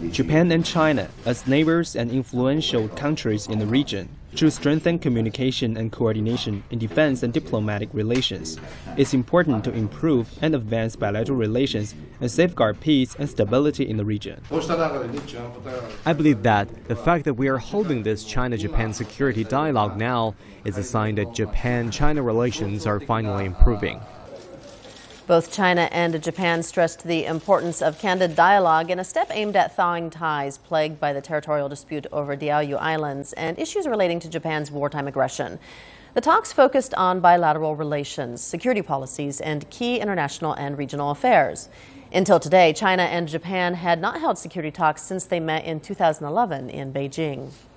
Japan and China, as neighbors and influential countries in the region, should strengthen communication and coordination in defense and diplomatic relations. It's important to improve and advance bilateral relations and safeguard peace and stability in the region. I believe that the fact that we are holding this China-Japan security dialogue now is a sign that Japan-China relations are finally improving. Both China and Japan stressed the importance of candid dialogue in a step aimed at thawing ties plagued by the territorial dispute over Diaoyu Islands and issues relating to Japan's wartime aggression. The talks focused on bilateral relations, security policies, and key international and regional affairs. Until today, China and Japan had not held security talks since they met in 2011 in Beijing.